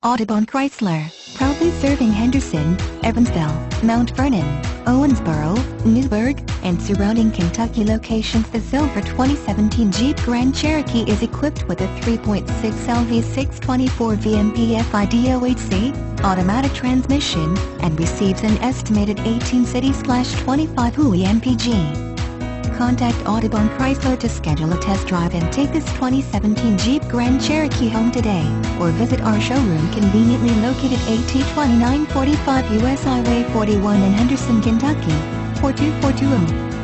Audubon Chrysler, proudly serving Henderson, Evansville, Mount Vernon, Owensboro, Newburgh, and surrounding Kentucky locations. The silver 2017 Jeep Grand Cherokee is equipped with a 3.6 LV624V MPFI DOHC automatic transmission and receives an estimated 18 city/25 Hui mpg. Contact Audubon Chrysler to schedule a test drive and take this 2017 Jeep Grand Cherokee home today, or visit our showroom conveniently located at 2945 US Highway 41 in Henderson, Kentucky, 42420.